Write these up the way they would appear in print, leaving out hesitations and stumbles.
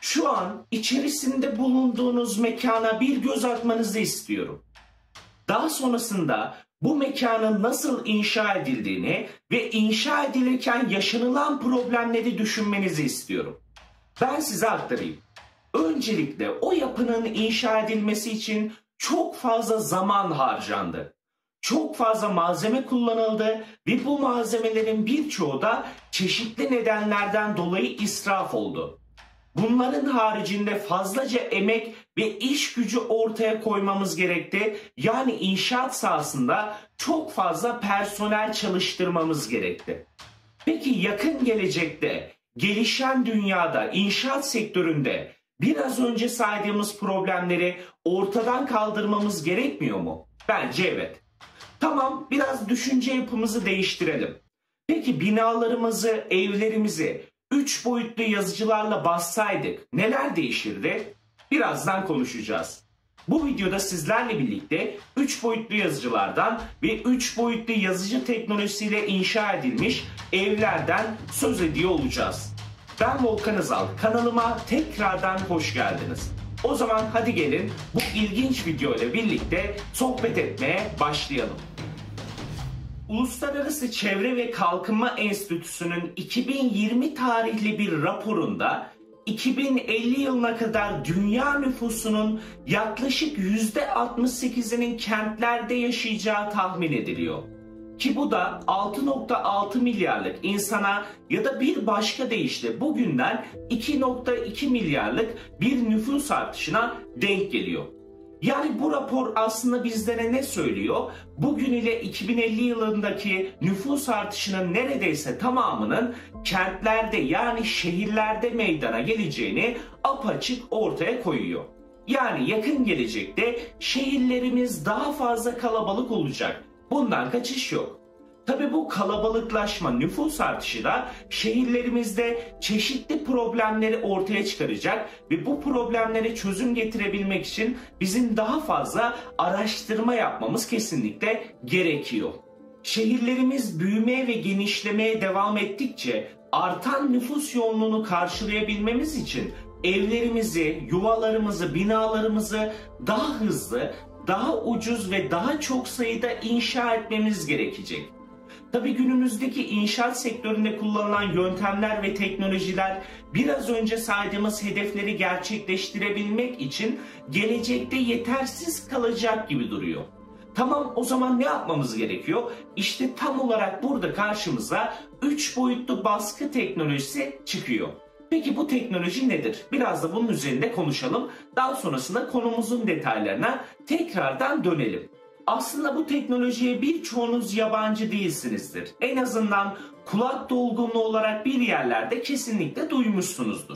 Şu an içerisinde bulunduğunuz mekana bir göz atmanızı istiyorum. Daha sonrasında bu mekanın nasıl inşa edildiğini ve inşa edilirken yaşanılan problemleri düşünmenizi istiyorum. Ben size aktarayım. Öncelikle o yapının inşa edilmesi için çok fazla zaman harcandı. Çok fazla malzeme kullanıldı ve bu malzemelerin birçoğu da çeşitli nedenlerden dolayı israf oldu. Bunların haricinde fazlaca emek ve iş gücü ortaya koymamız gerekti. Yani inşaat sahasında çok fazla personel çalıştırmamız gerekti. Peki yakın gelecekte, gelişen dünyada, inşaat sektöründe biraz önce saydığımız problemleri ortadan kaldırmamız gerekmiyor mu? Bence evet. Tamam, biraz düşünce yapımızı değiştirelim. Peki binalarımızı, evlerimizi 3 boyutlu yazıcılarla bassaydık neler değişirdi? Birazdan konuşacağız. Bu videoda sizlerle birlikte 3 boyutlu yazıcılardan ve 3 boyutlu yazıcı teknolojisiyle inşa edilmiş evlerden söz ediyor olacağız. Ben Volkan Özal, kanalıma tekrardan hoş geldiniz. O zaman hadi gelin bu ilginç video ile birlikte sohbet etmeye başlayalım. Uluslararası Çevre ve Kalkınma Enstitüsü'nün 2020 tarihli bir raporunda 2050 yılına kadar dünya nüfusunun yaklaşık %68'inin kentlerde yaşayacağı tahmin ediliyor. Ki bu da 6,6 milyarlık insana ya da bir başka deyişle bugünden 2,2 milyarlık bir nüfus artışına denk geliyor. Yani bu rapor aslında bizlere ne söylüyor? Bugün ile 2050 yılındaki nüfus artışının neredeyse tamamının kentlerde yani şehirlerde meydana geleceğini apaçık ortaya koyuyor. Yani yakın gelecekte şehirlerimiz daha fazla kalabalık olacak. Bundan kaçış yok. Tabii bu kalabalıklaşma, nüfus artışı da şehirlerimizde çeşitli problemleri ortaya çıkaracak ve bu problemlere çözüm getirebilmek için bizim daha fazla araştırma yapmamız kesinlikle gerekiyor. Şehirlerimiz büyümeye ve genişlemeye devam ettikçe artan nüfus yoğunluğunu karşılayabilmemiz için evlerimizi, yuvalarımızı, binalarımızı daha hızlı, daha ucuz ve daha çok sayıda inşa etmemiz gerekecek. Tabii günümüzdeki inşaat sektöründe kullanılan yöntemler ve teknolojiler biraz önce saydığımız hedefleri gerçekleştirebilmek için gelecekte yetersiz kalacak gibi duruyor. Tamam, o zaman ne yapmamız gerekiyor? İşte tam olarak burada karşımıza 3 boyutlu baskı teknolojisi çıkıyor. Peki bu teknoloji nedir? Biraz da bunun üzerinde konuşalım. Daha sonrasında konumuzun detaylarına tekrardan dönelim. Aslında bu teknolojiye birçoğunuz yabancı değilsinizdir. En azından kulak dolgunluğu olarak bir yerlerde kesinlikle duymuşsunuzdur.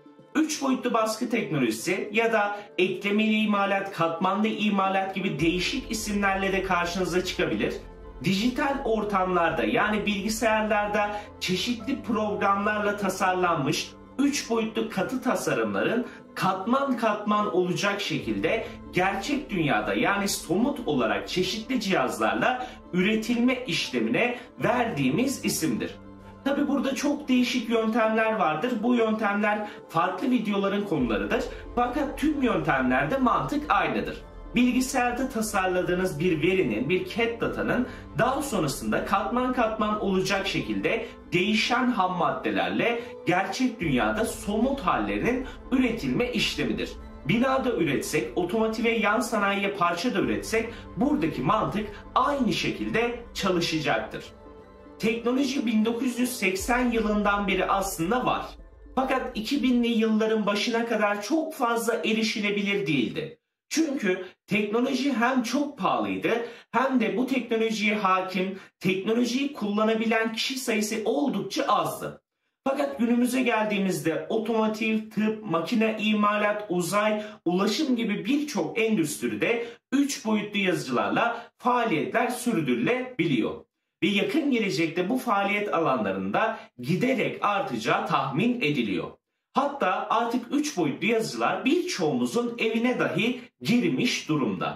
3 boyutlu baskı teknolojisi ya da eklemeli imalat, katmanlı imalat gibi değişik isimlerle de karşınıza çıkabilir. Dijital ortamlarda yani bilgisayarlarda çeşitli programlarla tasarlanmış 3 boyutlu katı tasarımların katman katman olacak şekilde gerçek dünyada yani somut olarak çeşitli cihazlarla üretilme işlemine verdiğimiz isimdir. Tabi burada çok değişik yöntemler vardır. Bu yöntemler farklı videoların konularıdır. Fakat tüm yöntemlerde mantık aynıdır. Bilgisayarda tasarladığınız bir verinin, bir CAD datanın daha sonrasında katman katman olacak şekilde değişen ham maddelerle gerçek dünyada somut hallerinin üretilme işlemidir. Binada üretsek, otomotiv ve yan sanayiye parça da üretsek buradaki mantık aynı şekilde çalışacaktır. Teknoloji 1980 yılından beri aslında var. Fakat 2000'li yılların başına kadar çok fazla erişilebilir değildi. Çünkü teknoloji hem çok pahalıydı hem de bu teknolojiye hakim, teknolojiyi kullanabilen kişi sayısı oldukça azdı. Fakat günümüze geldiğimizde otomotiv, tıp, makine imalat, uzay, ulaşım gibi birçok endüstride 3 boyutlu yazıcılarla faaliyetler sürdürülebiliyor. Ve yakın gelecekte bu faaliyet alanlarında giderek artacağı tahmin ediliyor. Hatta artık 3 boyutlu yazıcılar birçoğumuzun evine dahi girmiş durumda.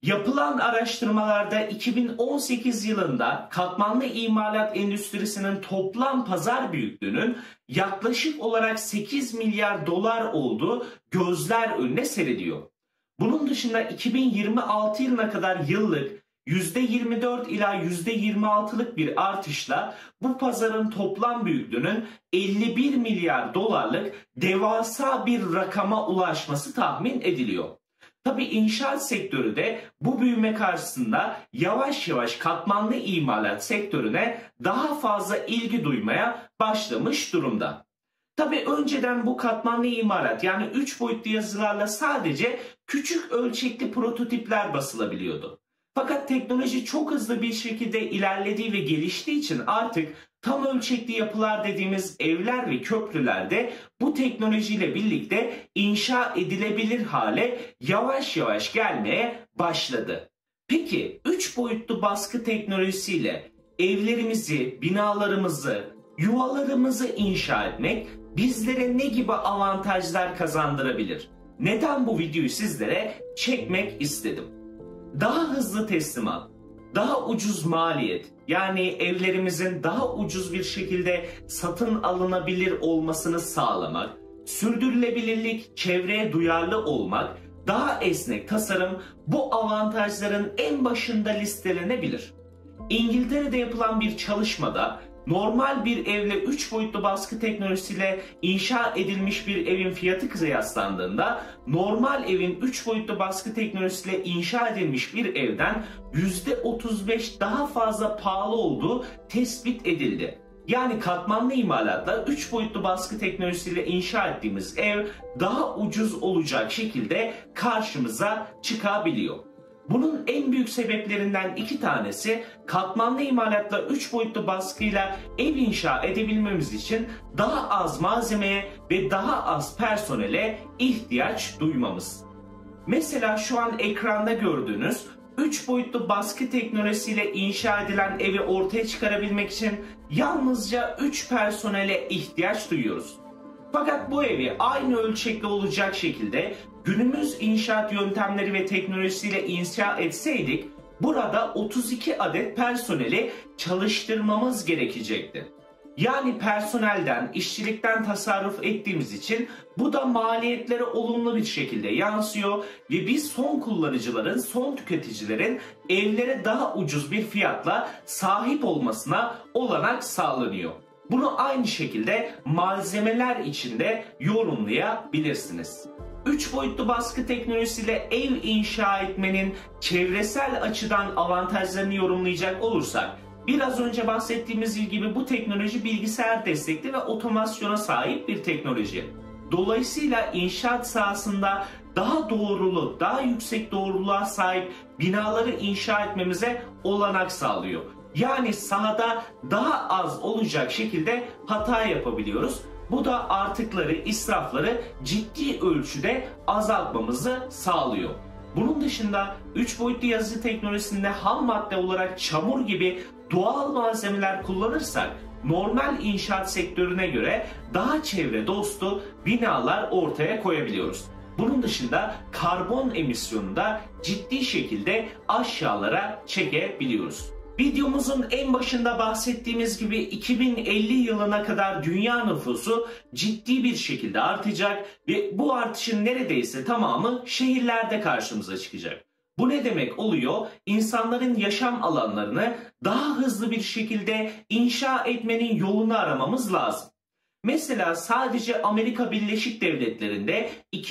Yapılan araştırmalarda 2018 yılında katmanlı imalat endüstrisinin toplam pazar büyüklüğünün yaklaşık olarak 8 milyar dolar olduğu gözler önüne seriliyor. Bunun dışında 2026 yılına kadar yıllık %24 ila %26'lık bir artışla bu pazarın toplam büyüklüğünün 51 milyar dolarlık devasa bir rakama ulaşması tahmin ediliyor. Tabii inşaat sektörü de bu büyüme karşısında yavaş yavaş katmanlı imalat sektörüne daha fazla ilgi duymaya başlamış durumda. Tabii önceden bu katmanlı imalat yani 3 boyutlu yazılarla sadece küçük ölçekli prototipler basılabiliyordu. Fakat teknoloji çok hızlı bir şekilde ilerlediği ve geliştiği için artık tam ölçekli yapılar dediğimiz evler ve köprülerde bu teknolojiyle birlikte inşa edilebilir hale yavaş yavaş gelmeye başladı. Peki 3 boyutlu baskı teknolojisiyle evlerimizi, binalarımızı, yuvalarımızı inşa etmek bizlere ne gibi avantajlar kazandırabilir? Neden bu videoyu sizlere çekmek istedim? Daha hızlı teslimat, daha ucuz maliyet, yani evlerimizin daha ucuz bir şekilde satın alınabilir olmasını sağlamak, sürdürülebilirlik, çevreye duyarlı olmak, daha esnek tasarım bu avantajların en başında listelenebilir. İngiltere'de yapılan bir çalışmada normal bir evle 3 boyutlu baskı teknolojisiyle inşa edilmiş bir evin fiyatı kıyaslandığında normal evin 3 boyutlu baskı teknolojisiyle inşa edilmiş bir evden %35 daha fazla pahalı olduğu tespit edildi. Yani katmanlı imalatla 3 boyutlu baskı teknolojisiyle inşa ettiğimiz ev daha ucuz olacak şekilde karşımıza çıkabiliyor. Bunun en büyük sebeplerinden 2 tanesi katmanlı imalatla 3 boyutlu baskıyla ev inşa edebilmemiz için daha az malzemeye ve daha az personele ihtiyaç duymamız. Mesela şu an ekranda gördüğünüz 3 boyutlu baskı teknolojisiyle inşa edilen evi ortaya çıkarabilmek için yalnızca 3 personele ihtiyaç duyuyoruz. Fakat bu evi aynı ölçekli olacak şekilde günümüz inşaat yöntemleri ve teknolojisiyle inşa etseydik burada 32 adet personeli çalıştırmamız gerekecekti. Yani personelden, işçilikten tasarruf ettiğimiz için bu da maliyetlere olumlu bir şekilde yansıyor ve biz son kullanıcıların, son tüketicilerin evlere daha ucuz bir fiyatla sahip olmasına olanak sağlanıyor. Bunu aynı şekilde malzemeler içinde yorumlayabilirsiniz. 3 boyutlu baskı teknolojisiyle ev inşa etmenin çevresel açıdan avantajlarını yorumlayacak olursak, biraz önce bahsettiğimiz gibi bu teknoloji bilgisayar destekli ve otomasyona sahip bir teknoloji. Dolayısıyla inşaat sahasında daha doğrulu, daha yüksek doğruluğa sahip binaları inşa etmemize olanak sağlıyor. Yani sahada daha az olacak şekilde hata yapabiliyoruz. Bu da artıkları, israfları ciddi ölçüde azaltmamızı sağlıyor. Bunun dışında 3 boyutlu yazıcı teknolojisinde ham madde olarak çamur gibi doğal malzemeler kullanırsak normal inşaat sektörüne göre daha çevre dostu binalar ortaya koyabiliyoruz. Bunun dışında karbon emisyonunu da ciddi şekilde aşağılara çekebiliyoruz. Videomuzun en başında bahsettiğimiz gibi 2050 yılına kadar dünya nüfusu ciddi bir şekilde artacak ve bu artışın neredeyse tamamı şehirlerde karşımıza çıkacak. Bu ne demek oluyor? İnsanların yaşam alanlarını daha hızlı bir şekilde inşa etmenin yolunu aramamız lazım. Mesela sadece Amerika Birleşik Devletleri'nde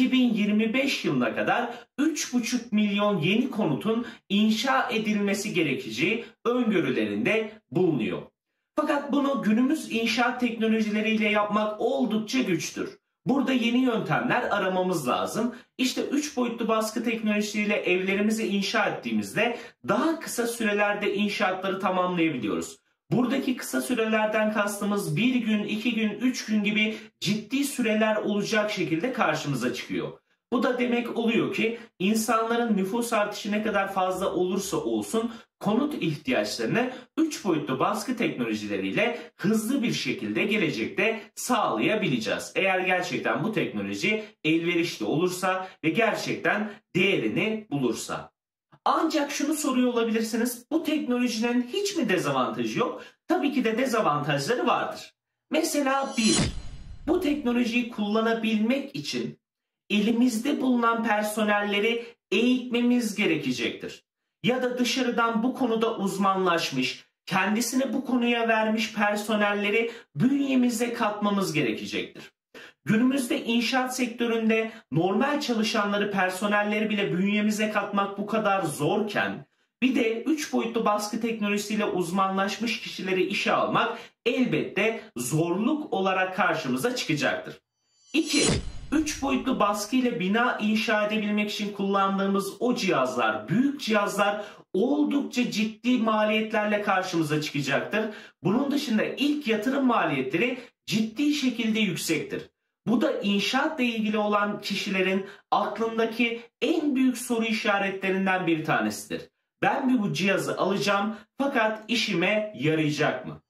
2025 yılına kadar 3,5 milyon yeni konutun inşa edilmesi gerekeceği öngörülerinde bulunuyor. Fakat bunu günümüz inşaat teknolojileriyle yapmak oldukça güçtür. Burada yeni yöntemler aramamız lazım. İşte 3 boyutlu baskı teknolojisiyle evlerimizi inşa ettiğimizde daha kısa sürelerde inşaatları tamamlayabiliyoruz. Buradaki kısa sürelerden kastımız 1 gün, 2 gün, 3 gün gibi ciddi süreler olacak şekilde karşımıza çıkıyor. Bu da demek oluyor ki insanların nüfus artışı ne kadar fazla olursa olsun konut ihtiyaçlarını 3 boyutlu baskı teknolojileriyle hızlı bir şekilde gelecekte sağlayabileceğiz. Eğer gerçekten bu teknoloji elverişli olursa ve gerçekten değerini bulursa. Ancak şunu soruyor olabilirsiniz. Bu teknolojinin hiç mi dezavantajı yok? Tabii ki de dezavantajları vardır. Mesela bir, bu teknolojiyi kullanabilmek için elimizde bulunan personelleri eğitmemiz gerekecektir. Ya da dışarıdan bu konuda uzmanlaşmış, kendisini bu konuya vermiş personelleri bünyemize katmamız gerekecektir. Günümüzde inşaat sektöründe normal çalışanları, personelleri bile bünyemize katmak bu kadar zorken bir de 3 boyutlu baskı teknolojisiyle uzmanlaşmış kişileri işe almak elbette zorluk olarak karşımıza çıkacaktır. 2. 3 boyutlu baskı ile bina inşa edebilmek için kullandığımız o cihazlar, büyük cihazlar oldukça ciddi maliyetlerle karşımıza çıkacaktır. Bunun dışında ilk yatırım maliyetleri ciddi şekilde yüksektir. Bu da inşaatla ilgili olan kişilerin aklındaki en büyük soru işaretlerinden bir tanesidir. Ben bu cihazı alacağım fakat işime yarayacak mı?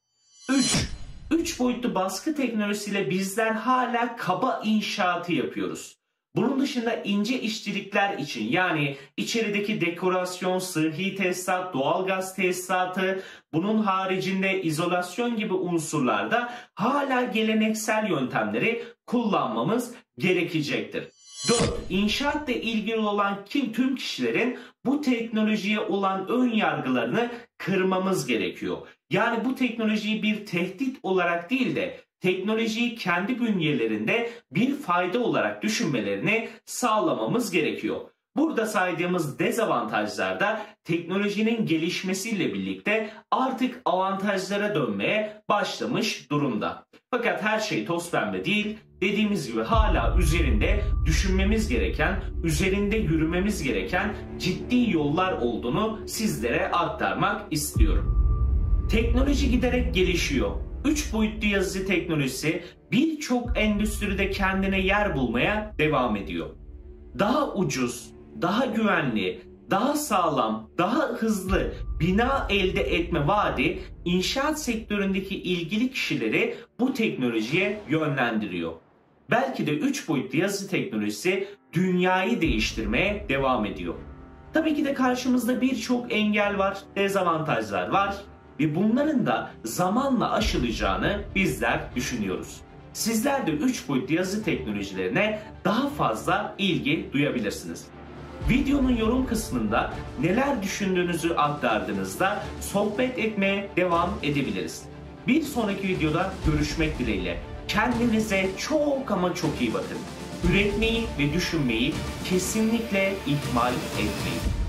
3 boyutlu baskı teknolojisiyle bizler hala kaba inşaatı yapıyoruz. Bunun dışında ince işçilikler için, yani içerideki dekorasyon, sıhhi tesisat, doğalgaz tesisatı, bunun haricinde izolasyon gibi unsurlarda hala geleneksel yöntemleri kullanmamız gerekecektir. 4. İnşaatla ilgili olan tüm kişilerin bu teknolojiye olan ön yargılarını kırmamız gerekiyor. Yani bu teknolojiyi bir tehdit olarak değil de teknolojiyi kendi bünyelerinde bir fayda olarak düşünmelerini sağlamamız gerekiyor. Burada saydığımız dezavantajlar da teknolojinin gelişmesiyle birlikte artık avantajlara dönmeye başlamış durumda. Fakat her şey toz pembe değil. Dediğimiz gibi hala üzerinde düşünmemiz gereken, üzerinde yürümemiz gereken ciddi yollar olduğunu sizlere aktarmak istiyorum. Teknoloji giderek gelişiyor. 3 boyutlu yazıcı teknolojisi birçok endüstride kendine yer bulmaya devam ediyor. Daha ucuz, daha güvenli, daha sağlam, daha hızlı bina elde etme vaadi inşaat sektöründeki ilgili kişileri bu teknolojiye yönlendiriyor. Belki de 3 boyutlu yazıcı teknolojisi dünyayı değiştirmeye devam ediyor. Tabii ki de karşımızda birçok engel var, dezavantajlar var ve bunların da zamanla aşılacağını bizler düşünüyoruz. Sizler de 3 boyutlu yazıcı teknolojilerine daha fazla ilgi duyabilirsiniz. Videonun yorum kısmında neler düşündüğünüzü aktardığınızda sohbet etmeye devam edebiliriz. Bir sonraki videoda görüşmek dileğiyle. Kendinize çok ama çok iyi bakın. Üretmeyi ve düşünmeyi kesinlikle ihmal etmeyin.